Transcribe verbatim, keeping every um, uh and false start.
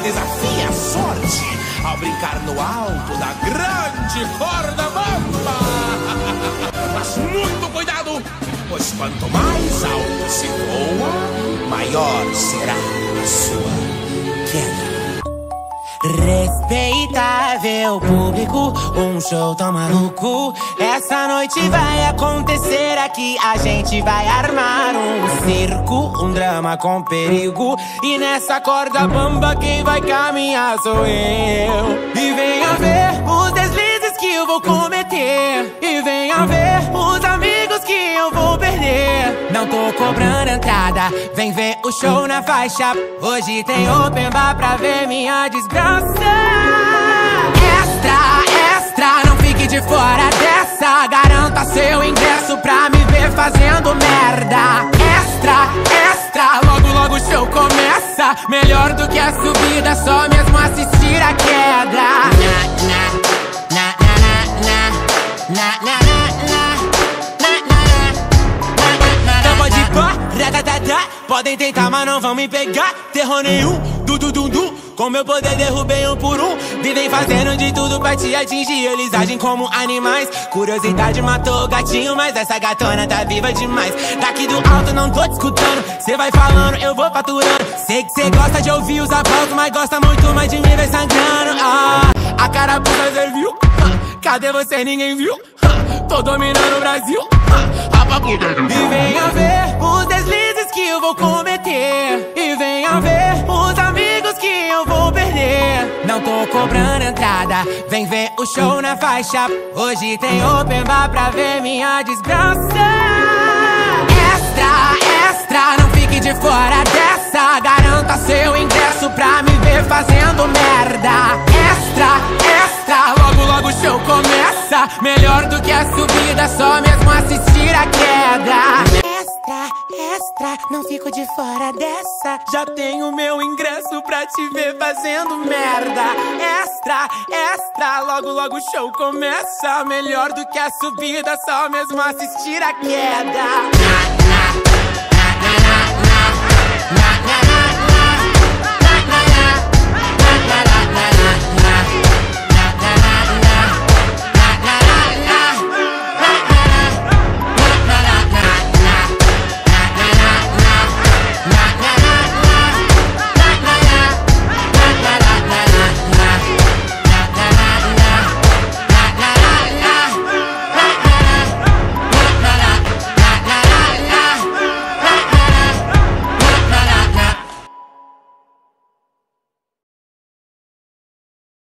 desafie a sorte ao brincar no alto da grande corda bamba. Mas muito cuidado, pois quanto mais alto se voa, maior será a sua queda. Respeitável público, um show tão maluco. Essa noite vai acontecer aqui. A gente vai armar um circo, um drama com perigo. E nessa corda bamba quem vai caminhar sou eu. E venha ver os deslizes que eu vou cometer. E venha ver os amigos que eu vou perder. Não tô cobrando entrada, vem ver o show na faixa. Hoje tem open bar pra ver minha desgraça. Extra, extra, não fique de fora dessa. Garanta seu ingresso pra me ver fazendo merda. Extra, extra, logo logo o show começa. Melhor do que a subida, só mesmo assistir a queda. Na, na, na, na, na, na, na, podem tentar, mas não vão me pegar. Terror nenhum, du du du du. Com meu poder derrubei um por um. Vivem fazendo de tudo pra te atingir. Eles agem como animais. Curiosidade matou o gatinho, mas essa gatona tá viva demais. Daqui do alto não tô te escutando. Cê vai falando, eu vou faturando. Sei que cê gosta de ouvir os aplausos, mas gosta muito mais de me ver sangrando. Ah, a carapuça cê viu? Ah, cadê você? Ninguém viu? Ah, tô dominando o Brasil. Ah, e venha ver os deslizes que eu vou cometer. E venha ver os amigos que eu vou perder. Não tô cobrando entrada, vem ver o show na faixa. Hoje tem open bar pra ver minha desgraça. Extra, extra, não fique de fora dessa. Garanta seu ingresso pra me ver fazendo merda. Extra, extra, logo logo o show começa. Melhor do que a subida, só mesmo assistir a queda. Extra, extra, não fico de fora dessa. Já tenho meu ingresso pra te ver fazendo merda. Extra, extra, logo logo o show começa. Melhor do que a subida, só mesmo assistir a queda.